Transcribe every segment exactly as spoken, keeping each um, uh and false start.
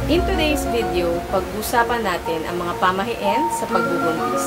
In today's video, pag-usapan natin ang mga pamahiin sa pagbubuntis.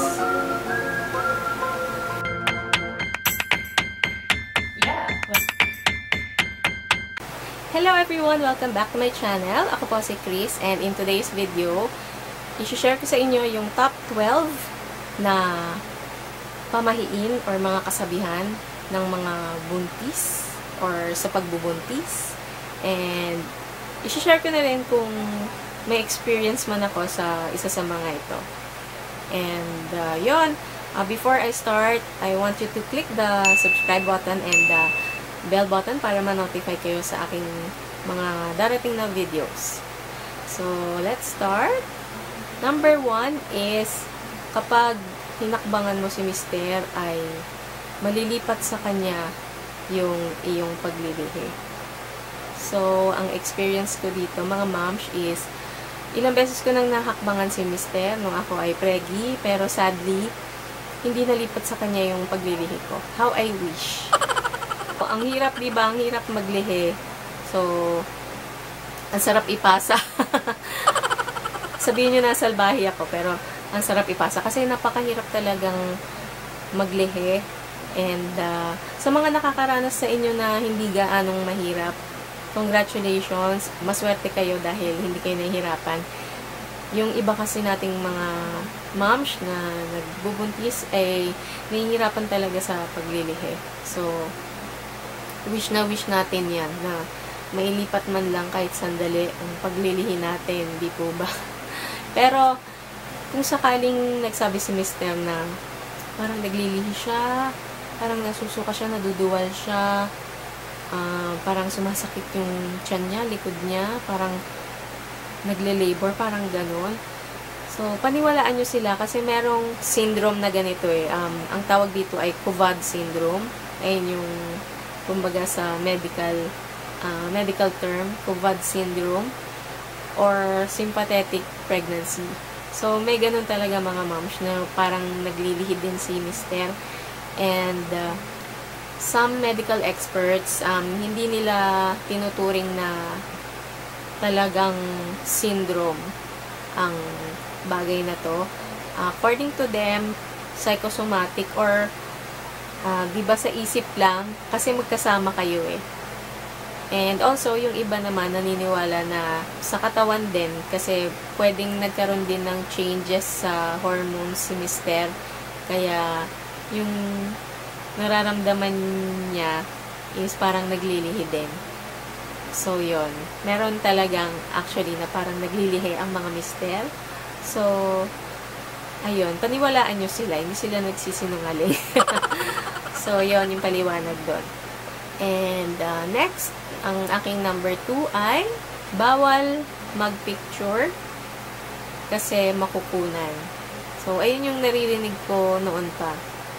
Hello everyone! Welcome back to my channel. Ako po si Chris, and in today's video, i-share ko sa inyo yung top twelve na pamahiin or mga kasabihan ng mga buntis or sa pagbubuntis. And i-share ko na rin kung may experience man ako sa isa sa mga ito. And uh, yun, uh, before I start, I want you to click the subscribe button and the bell button para ma-notify kayo sa aking mga darating na videos. So, let's start. Number one is, kapag hinakbangan mo si mister ay malilipat sa kanya yung iyong paglilihi. So, ang experience ko dito, mga moms, is ilang beses ko nang nahakbangan si mister nung ako ay preggy, pero sadly, hindi nalipat sa kanya yung paglilihi ko. How I wish. So, ang hirap, diba? Ang hirap maglihi. So, ang sarap ipasa. Sabihin nyo na salbahi ako, pero ang sarap ipasa. Kasi napakahirap talagang maglihi. And, uh, sa mga nakakaranas sa inyo na hindi gaanong mahirap, congratulations, maswerte kayo dahil hindi kayo nahihirapan. Yung iba kasi nating mga moms na nagbubuntis ay nahihirapan talaga sa paglilihi. So, wish na wish natin yan na mailipat man lang kahit sandali ang paglilihi natin, di po ba? Pero, kung sakaling nagsabi si mister na parang naglilihi siya, parang nasusuka siya, naduduwal siya, Uh, parang sumasakit yung tiyan niya, likod niya, parang nagle-labor, parang ganun. So, paniwalaan nyo sila kasi merong syndrome na ganito eh. Um, ang tawag dito ay Covad syndrome. Ayun yung, kumbaga sa medical, uh, medical term, Covad syndrome or sympathetic pregnancy. So, may ganun talaga mga moms na parang naglilihi din si mister. And, uh, some medical experts, um, hindi nila tinuturing na talagang syndrome ang bagay na to. Uh, according to them, psychosomatic or uh, diba sa isip lang, kasi magkasama kayo eh. And also, yung iba naman naniniwala na sa katawan din, kasi pwedeng nagkaroon din ng changes sa hormones si mister. Kaya, yung nararamdaman niya is parang naglilihi din. So, yon. Meron talagang actually na parang naglilihi ang mga mister. So, ayun. Paniwalaan nyo sila. Hindi sila nagsisinungaling. So, yon yung paliwanag doon. And, uh, next, ang aking number two ay bawal magpicture kasi makukunan. So, ayun yung naririnig ko noon pa.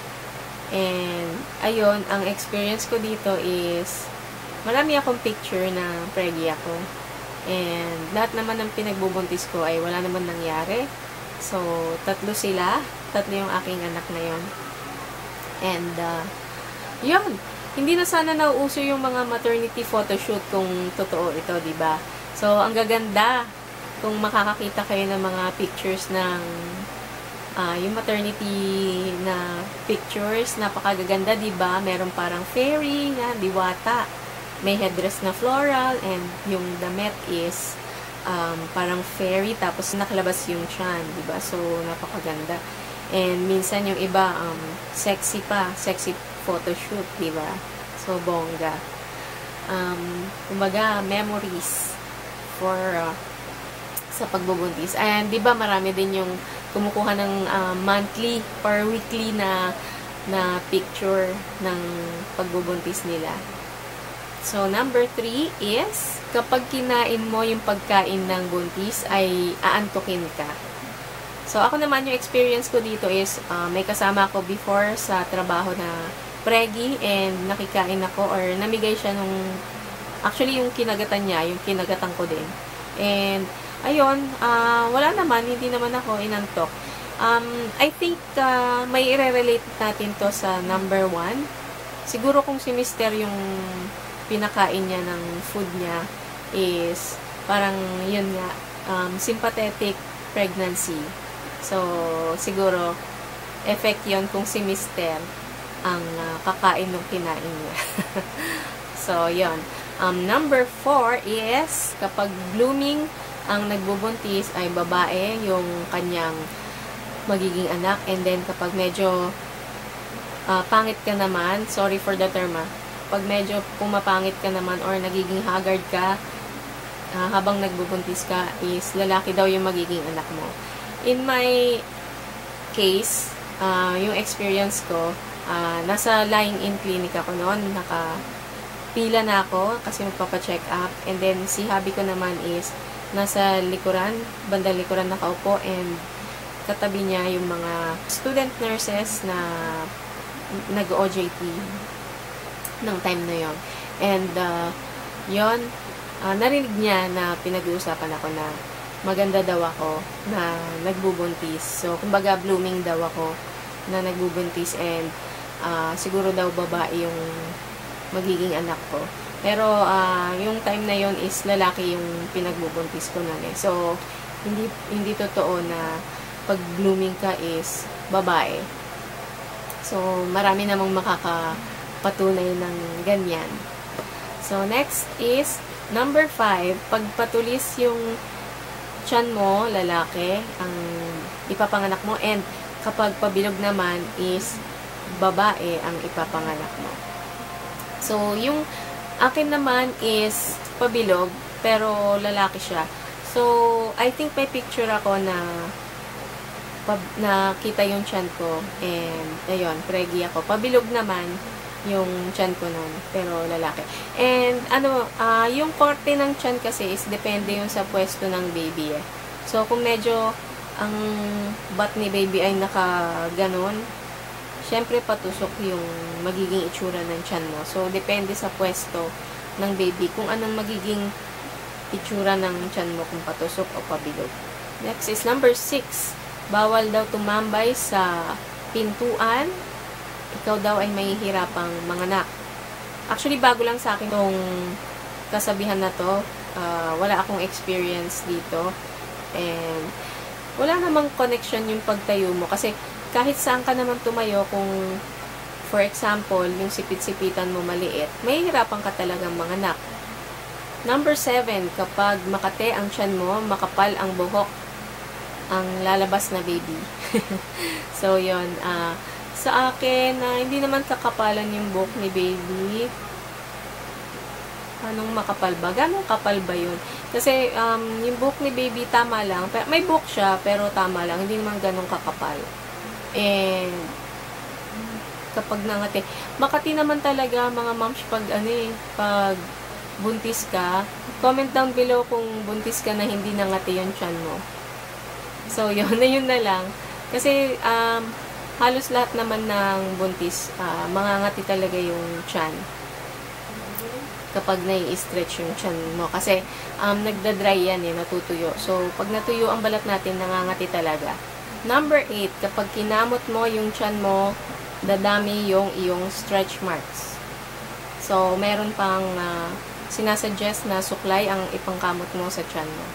And, ayun, ang experience ko dito is, marami akong picture na preggy ako. And, lahat naman ng pinagbubuntis ko ay wala naman nangyari. So, tatlo sila. Tatlo yung aking anak na yun. And, uh, yun. Hindi na sana nauuso yung mga maternity photoshoot kung totoo ito, diba? So, ang gaganda kung makakakita kayo ng mga pictures ng Uh, yung maternity na pictures, napakagaganda, diba? Meron parang fairy na diwata. May headdress na floral, and yung damit is um, parang fairy, tapos nakalabas yung tiyan, diba? So, napakaganda. And minsan yung iba, um, sexy pa, sexy photoshoot, diba? So, bongga. Um, kumbaga, memories for uh, sa pagbubuntis. And, diba, marami din yung kumukuha ng uh, monthly or weekly na na picture ng pagbubuntis nila. So, number three is, kapag kinain mo yung pagkain ng buntis, ay aantukin ka. So, ako naman yung experience ko dito is, uh, may kasama ako before sa trabaho na preggy, and nakikain ako, or namigay siya nung, actually yung kinagatan niya, yung kinagatan ko din. And, ayun, uh, wala naman, hindi naman ako inantok. Um, I think, uh, may i-relate natin to sa number one. Siguro kung si mister yung pinakain niya ng food niya is, parang, yun nga, um, sympathetic pregnancy. So, siguro, effect yon kung si mister ang uh, kakain ng kinain niya. So, yon. Um, number four is, kapag blooming, ang nagbubuntis ay babae, yung kanyang magiging anak. And then, kapag medyo uh, pangit ka naman, sorry for the term ah, pag medyo pumapangit ka naman or nagiging haggard ka, uh, habang nagbubuntis ka, is lalaki daw yung magiging anak mo. In my case, uh, yung experience ko, uh, nasa lying-in clinic ako noon, nakapila na ako kasi magpapacheck up. And then, si hubby ko naman is nasa likuran, bandang likuran nakaupo, and katabi niya yung mga student nurses na nag-O J T ng time na yon. And, uh, yon, uh, narinig niya na pinag-uusapan ako na maganda daw ako na nagbubuntis. So, kumbaga, blooming daw ako na nagbubuntis, and uh, siguro daw babae yung magiging anak ko. Pero, uh, yung time na yon is lalaki yung pinagbubuntis ko nun eh. So, hindi, hindi totoo na pag blooming ka is babae. So, marami namang makakapatunay ng ganyan. So, next is number five, pagpatulis yung tiyan mo, lalaki, ang ipapanganak mo, and kapag pabilog naman is babae ang ipapanganak mo. So, yung akin naman is pabilog, pero lalaki siya. So, I think may picture ako na nakita yung tiyan ko, and ayun, pregi ako. Pabilog naman yung tiyan ko nun, pero lalaki. And ano, uh, yung korte ng tiyan kasi is depende yung sa pwesto ng baby eh. So, kung medyo ang butt ni baby ay naka ganon, syempre patusok yung magiging itsura ng tiyan mo. So, depende sa pwesto ng baby kung anong magiging itsura ng tiyan mo, kung patusok o pabilog. Next is number six. Bawal daw tumambay sa pintuan. Ikaw daw ay mahihirapang manganak. Actually, bago lang sa akin itong kasabihan na to. Uh, wala akong experience dito. And wala namang connection yung pagtayo mo. Kasi kahit saan ka naman tumayo, kung for example, yung sipit-sipitan mo maliit, mahihirapan ka talagang manganak. Number seven, kapag makate ang tiyan mo, makapal ang buhok ang lalabas na baby. So, yun. Uh, sa akin, uh, hindi naman kakapalan yung buhok ni baby. Anong makapal ba? Ganong kapal ba yun? Kasi, um, yung buhok ni baby, tama lang. May buhok siya, pero tama lang. Hindi naman ganong kakapal. And, kapag nangati. Makati naman talaga, mga moms, pag ano eh, pag buntis ka, comment down below kung buntis ka na hindi nangati yung tiyan mo. So, yun na yun na lang. Kasi, um, halos lahat naman ng buntis, uh, mangangati talaga yung tiyan. Kapag nai-stretch yung tiyan mo. Kasi, um, nagda-dry yan eh, natutuyo. So, pag natuyo ang balat natin, nangangati talaga. Number eight, kapag kinamot mo yung tiyan mo, dadami yung iyong stretch marks. So, meron pang uh, sinasuggest na suklay ang ipangkamot mo sa tiyan mo.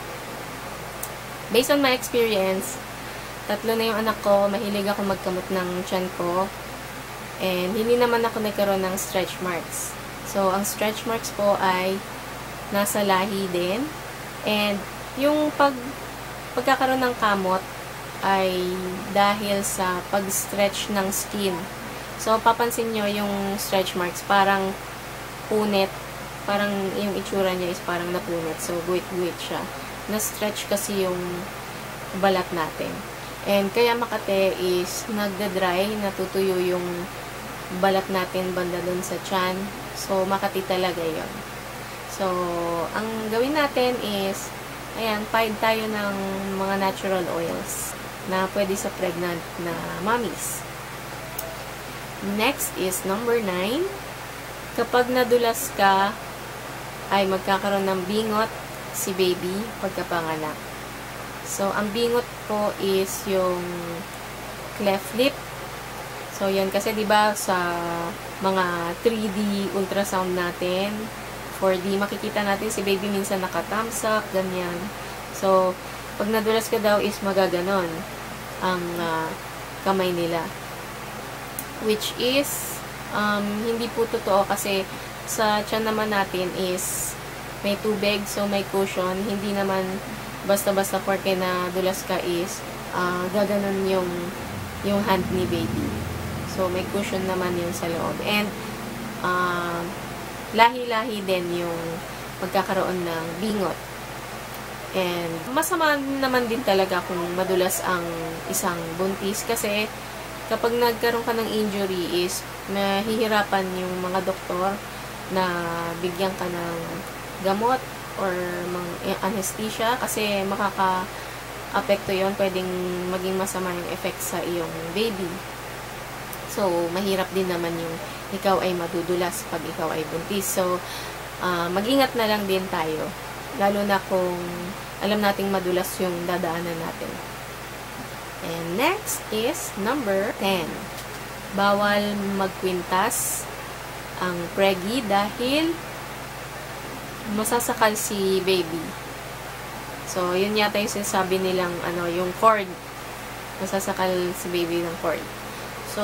Based on my experience, tatlo na yung anak ko, mahilig ako magkamot ng tiyan ko, and hindi naman ako nagkaroon ng stretch marks. So, ang stretch marks po ay nasa lahi din, and yung pag, pagkakaroon ng kamot ay dahil sa pag-stretch ng skin. So, papansin nyo yung stretch marks, parang punit, parang yung itsura niya is parang napunit, so guwit-guwit siya. Na-stretch kasi yung balat natin. And kaya makate is nagda-dry, natutuyo yung balat natin banda dun sa tiyan. So, makati talaga yon. So, ang gawin natin is, ayan, paid tayo ng mga natural oils na pwede sa pregnant na mommies. Next is number nine. Kapag nadulas ka, ay magkakaroon ng bingot si baby pagkapanganak. So, ang bingot po is yung cleft lip. So, yan kasi 'di ba sa mga three D ultrasound natin, four D makikita natin si baby minsan naka-thumbs up, ganyan. So, pag nadulas ka daw is magaganon ang uh, kamay nila. Which is, um, hindi po totoo kasi sa tiyan naman natin is may tubig, so may cushion. Hindi naman basta-basta porque na dulas ka is uh, gaganon yung, yung hand ni baby. So, may cushion naman yun sa loob. And, uh, lahi-lahi din yung magkakaroon ng bingot. And, masama naman din talaga kung madulas ang isang buntis kasi kapag nagkaroon ka ng injury is mahihirapan yung mga doktor na bigyan ka ng gamot or anesthesia kasi makaka-apekto yon, pwedeng maging masama yung effect sa iyong baby. So, mahirap din naman yung ikaw ay madudulas pag ikaw ay buntis. So, uh, mag-ingat na lang din tayo. Lalo na kung alam nating madulas yung dadaanan natin. And next is number ten. Bawal magkwintas ang preggy dahil masasakal si baby. So, yun yata yung sinasabi nilang, ano, yung cord. Masasakal si baby ng cord. So,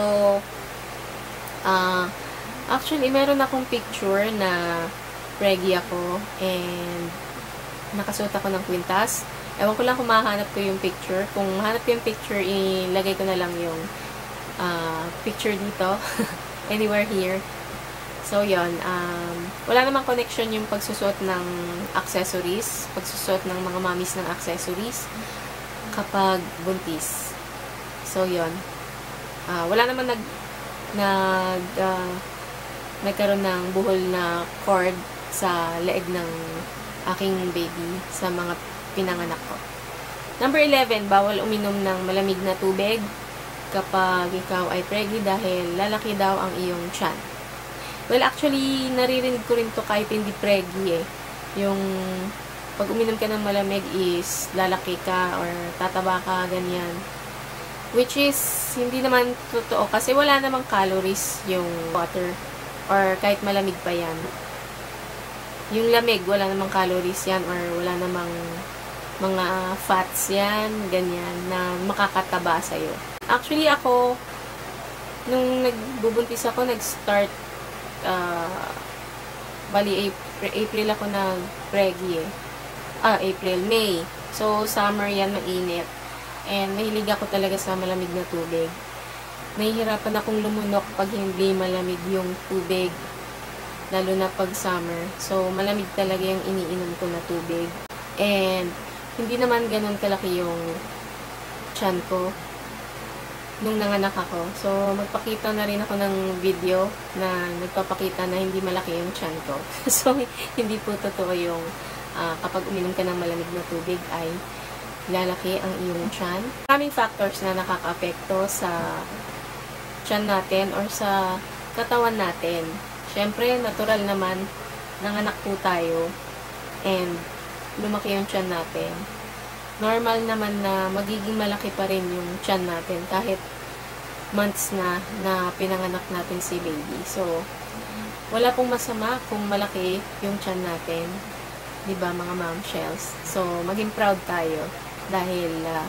uh, actually, meron akong picture na preggy ako and nakasuot ako ng kwintas. Ewan ko lang kung mahanap ko yung picture. Kung mahanap ko yung picture, ilagay ko na lang yung uh, picture dito. Anywhere here. So, yun. Um, wala namang connection yung pagsusuot ng accessories. Pagsusuot ng mga mommies ng accessories kapag buntis. So, yun. Uh, wala naman nag, nag, uh, nagkaroon ng buhol na cord sa leeg ng aking baby sa mga pinanganak ko. Number eleven, bawal uminom ng malamig na tubig kapag ikaw ay preggy dahil lalaki daw ang iyong tiyan. Well, actually, naririnig ko rin to kahit hindi preggy eh. Yung pag uminom ka ng malamig is lalaki ka or tataba ka, ganyan. Which is, hindi naman totoo kasi wala namang calories yung water or kahit malamig pa yan. Yung lamig, wala namang calories yan or wala namang mga fats yan, ganyan, na makakataba sa'yo. Actually, ako, nung nagbubuntis ako, nag-start, uh, bali, April, April ako nag-preggy eh. Ah, April, May. So, summer yan, mainit. And mahilig ako talaga sa malamig na tubig. Nahihirapan akong lumunok pag hindi malamig yung tubig. Lalo na pag summer. So, malamig talaga yung iniinom ko na tubig. And, hindi naman ganun kalaki yung tiyan ko nung nanganak ako. So, magpakita na rin ako ng video na nagpapakita na hindi malaki yung tiyan ko. So, hindi po totoo yung uh, kapag uminom ka ng malamig na tubig ay lalaki ang iyong tiyan. Maraming factors na nakaka-apekto sa tiyan natin or sa katawan natin. Siyempre, natural naman, nanganak po tayo and lumaki yung tiyan natin. Normal naman na magiging malaki pa rin yung tiyan natin kahit months na na pinanganak natin si baby. So, wala pong masama kung malaki yung tiyan natin. Diba, mga mom shells? So, maging proud tayo dahil uh,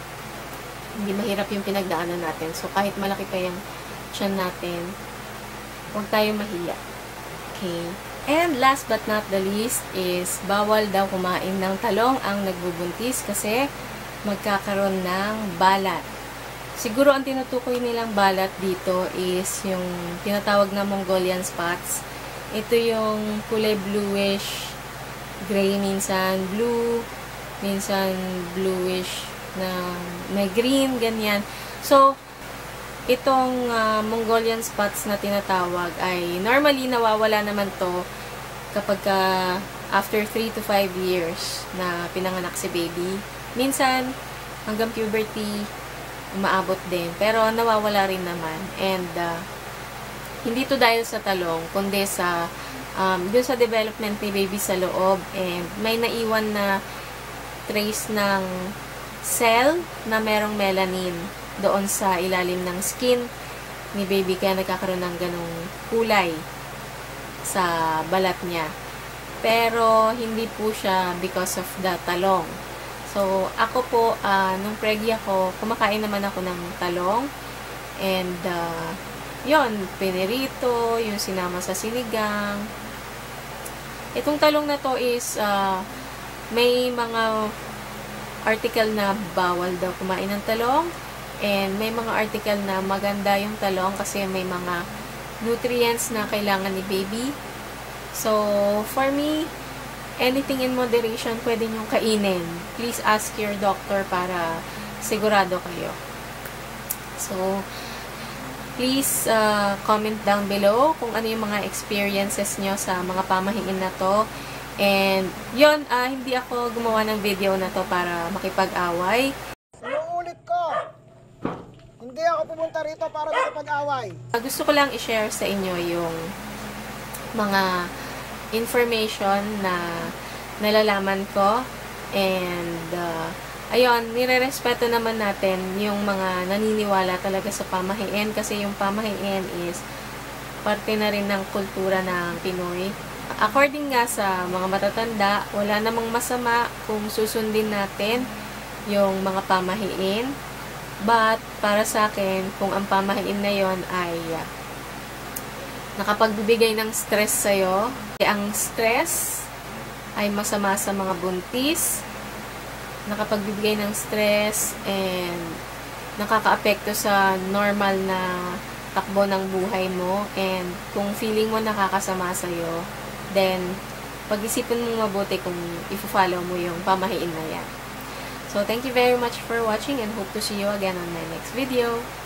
hindi mahirap yung pinagdaanan natin. So, kahit malaki pa yung tiyan natin, huwag tayong mahiya. Okay? And last but not the least is bawal daw kumain ng talong ang nagbubuntis kasi magkakaroon ng balat. Siguro ang tinutukoy nilang balat dito is yung tinatawag na Mongolian spots. Ito yung kulay bluish, gray minsan, blue, minsan bluish na may green, ganyan. So, itong uh, Mongolian spots na tinatawag ay normally nawawala naman to kapag uh, after three to five years na pinanganak si baby. Minsan, hanggang puberty, umaabot din. Pero nawawala rin naman. And, uh, hindi to dahil sa talong, kundi sa um, dun sa development ni baby sa loob. And may naiwan na trace ng cell na merong melanin doon sa ilalim ng skin ni baby kaya nagkakaroon ng ganong kulay sa balat niya. Pero hindi po siya because of the talong. So, ako po, uh, nung preggy ako, kumakain naman ako ng talong. And, uh, yon pinirito, yung sinama sa sinigang. Itong talong na to is, uh, may mga article na bawal daw kumain ng talong. And may mga article na maganda yung talong kasi may mga nutrients na kailangan ni baby. So, for me, anything in moderation pwede nyong kainin. Please ask your doctor para sigurado kayo. So, please uh, comment down below kung ano yung mga experiences nyo sa mga pamahiin na to. And, yun, uh, hindi ako gumawa ng video na to para makipag-away. Inuulit ko, hindi ako pumunta rito para makipag-away. Uh, gusto ko lang i-share sa inyo yung mga information na nalalaman ko. And, uh, ayun, nire-respeto naman natin yung mga naniniwala talaga sa pamahiin kasi yung pamahiin is parte na rin ng kultura ng Pinoy. According nga sa mga matatanda, wala namang masama kung susundin natin yung mga pamahiin. But, para sa akin, kung ang pamahiin na yon ay uh, nakapagbibigay ng stress sa'yo, eh, ang stress ay masama sa mga buntis, nakapagbibigay ng stress, and nakakaapekto sa normal na takbo ng buhay mo. And kung feeling mo nakakasama sa'yo, then pag-isipin mo mabuti kung i-follow mo yung pamahiin na yan. So, thank you very much for watching and hope to see you again on my next video.